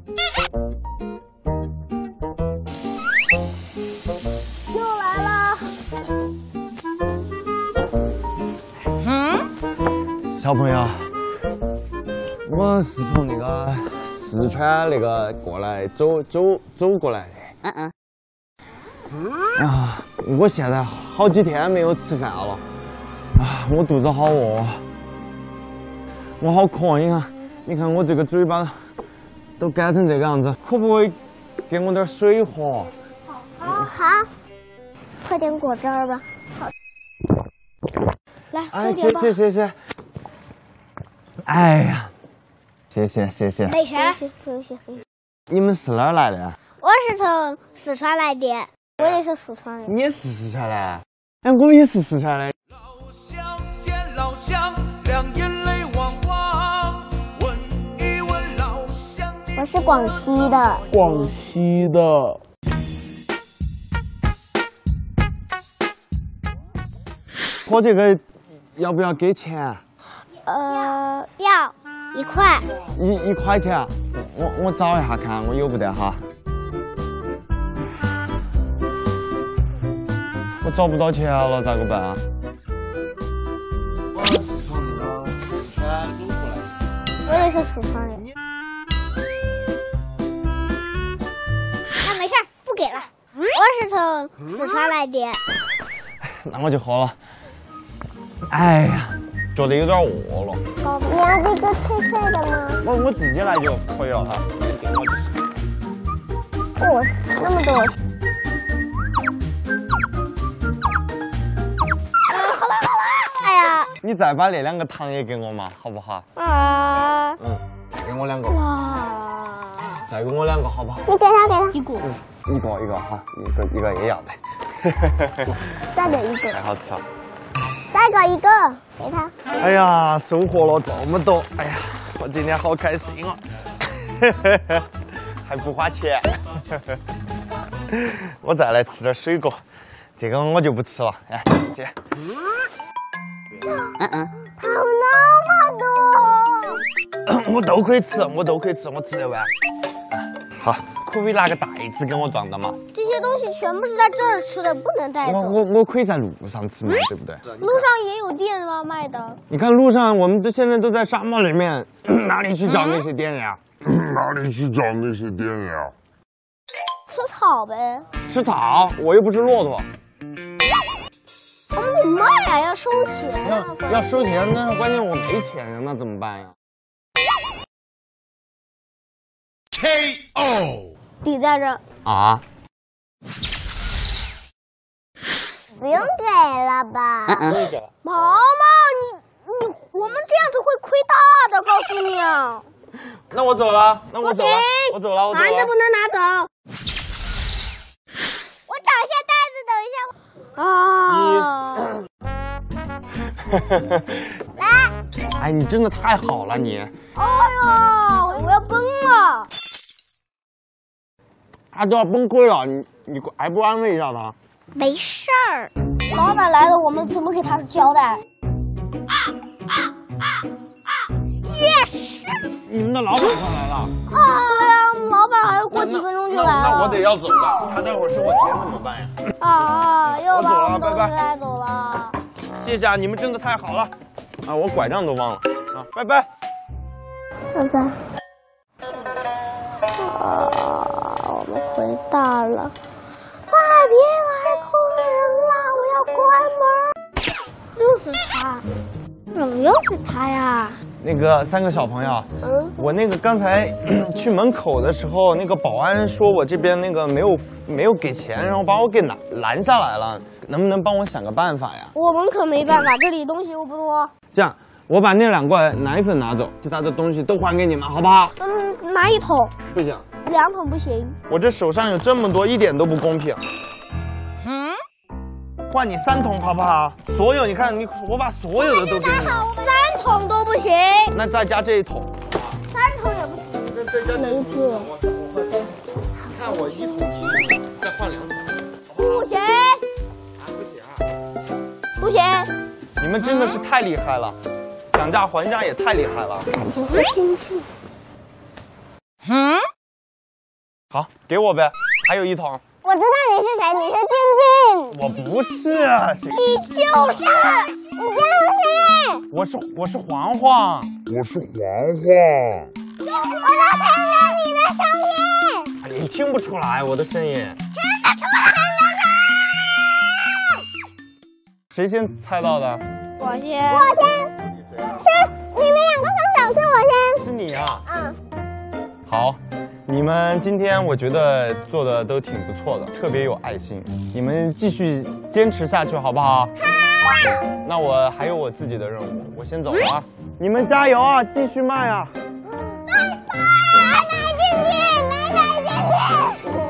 又来了。 小朋友，我是从那个四川那个过来走过来的。啊，我现在好几天没有吃饭了，啊，我肚子好饿，我好渴，你看我这个嘴巴都干成这个样子，可不可以给我点水喝？ 好，快点果汁儿吧。好，来， 哎， 喝点吧。 谢。哎呀，谢谢。 没事，不用谢。 你们是哪儿来的呀？ 我是从四川来的，我也是四川人。 你也是四川的？哎，我也是四川的。 老乡见老乡，两眼泪汪汪。问一问老乡， 我是广西的。 广西的。喝这个要不要给钱？ 要1块。 一块钱？我找一下看，我有不得哈。我找不到钱了，咋个办啊？我是从那个四川走过来的。 我也是四川人。那没事，不给了。我是从四川来的。 那我就喝了。哎呀，觉得有点饿了。 你要这个脆脆的吗？ 我自己来就可以了哈，你给我就是。 哦，那么多。好了。哎呀。 你再把那2个糖也给我嘛，好不好？ 啊。 再给我2个。 哇。 再给我2个好不好？ 你给他。一个哈，一个也要的。 再给一个。 太好吃了。 再给一个，给他。 哎呀，收获了这么多，哎呀，我今天好开心啊！还不花钱。我再来吃点水果，这个我就不吃了。哎，姐。 糖那么多。 我都可以吃，我吃得完。好，可不可以拿个袋子给我装的嘛？ 这些东西全部是在这儿吃的，不能带走。 我可以在路上吃嘛，对不对？ 路上也有店吗卖的？ 你看路上，我们现在都在沙漠里面，哪里去找那些店呀？ 吃草呗。 吃草？我又不是骆驼。 我们得卖呀，要收钱呀。 要收钱，那关键我没钱呀，那怎么办呀 ？KO。 抵在这。 啊？ 不用给了吧？毛毛，你，我们这样子会亏大的，告诉你啊。 那我走了， 我走了。盘子不能拿走。我找一下袋子，等一下。来。 哎，你真的太好了，你。 哎呦，我要崩了。 他都要崩溃了，你还不安慰一下他？ 没事儿，老板来了，我们怎么给他交代？也是。 你们的老板快来了。 对啊，老板还要过几分钟就来了。 那我得要走了，他待会儿收我钱怎么办呀？ 又把我们拜拜。 带走了。 谢谢啊，你们真的太好了。啊，我拐杖都忘了。啊，拜拜。 拜拜。我们亏大了。再别来客人了，我要关门。又是他，怎么又是他呀？ 那个3个小朋友，我那个刚才去门口的时候，那个保安说我这边那个没有给钱，然后把我给拦下来了，能不能帮我想个办法呀？ 我们可没办法，这里东西又不多。 这样，我把那2罐奶粉拿走，其他的东西都还给你们，好不好？ 拿1桶。 不行。 2桶不行。我这手上有这么多，一点都不公平。换你3桶好不好？所有你看我把所有的都给你。 3桶都不行。 那再加这1桶。 3桶也不行。 再加能解。 看我1桶7，再换2桶。 不行。 不行啊。 不行。 你们真的是太厉害了，讲价还价也太厉害了。 感觉是亲戚。 好，给我呗，还有1桶。 我知道你是谁，你是晶晶。 我不是啊，谁？ 你就是，你就是。 我是黄黄。 我都听到你的声音。 啊，你听不出来我的声音？ 听得出来的。 谁先猜到的？ 我先。是你们2个放手，是我先。 是你啊。 嗯。 好。你们今天我觉得做的都挺不错的，特别有爱心。你们继续坚持下去，好不好？好。那我还有我自己的任务，我先走了啊！你们加油啊，继续卖啊！ 拜拜，买进去，买进去。